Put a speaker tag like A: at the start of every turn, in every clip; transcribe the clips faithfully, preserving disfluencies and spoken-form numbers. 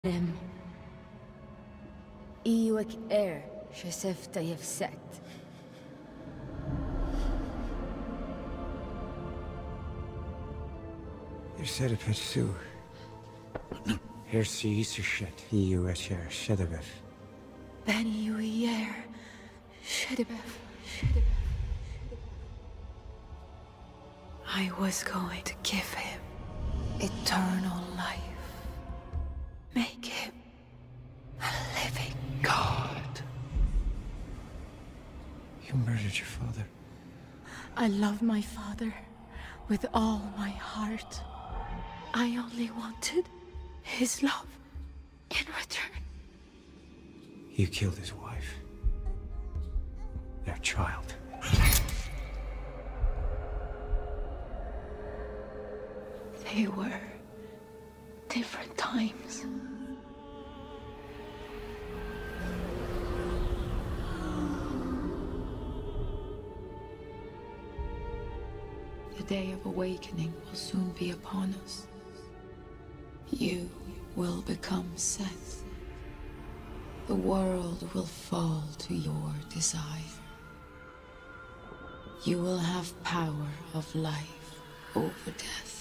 A: Rim. Iwek er, xesef ta jefset.
B: You said a pet Sue. Here see so shit. You at your shedabef.
A: Ben iwi er, shedibef, shedibef. I was going to give him eternal life. Make him a living God.
B: You murdered your father.
A: I love my father with all my heart. I only wanted his love in return.
B: You killed his wife. Their child.
A: They were different times. The day of awakening will soon be upon us. You will become Seth. The world will fall to your desire. You will have power of life over death.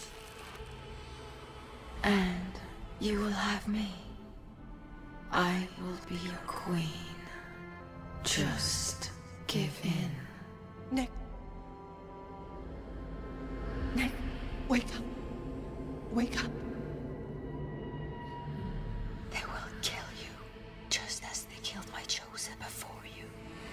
A: And you will have me. I will be your queen. Just give in.
C: Nick. Nick, wake up. Wake up.
A: They will kill you, just as they killed my chosen before you.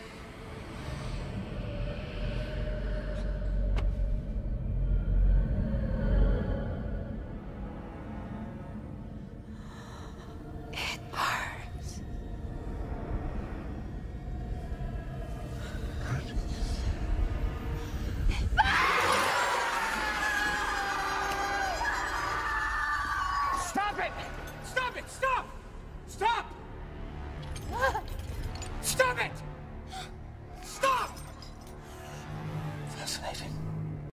A: It burns.
B: Stop it! Stop it! Stop! Stop! Stop it!